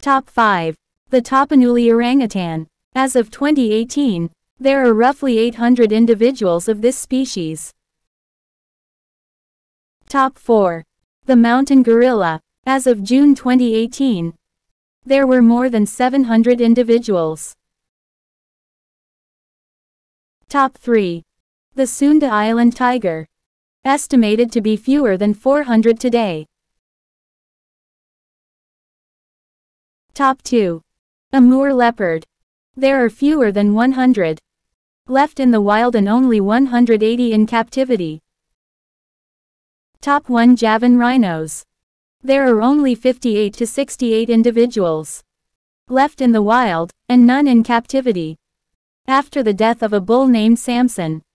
Top 5. The Tapanuli orangutan. As of 2018, there are roughly 800 individuals of this species. Top 4. The mountain gorilla. As of June 2018, there were more than 700 individuals. Top 3. The Sunda Island tiger. Estimated to be fewer than 400 today. Top 2. Amur leopard. There are fewer than 100 left in the wild and only 180 in captivity. Top 1. Javan rhinos. There are only 58 to 68 individuals left in the wild, and none in captivity, after the death of a bull named Samson.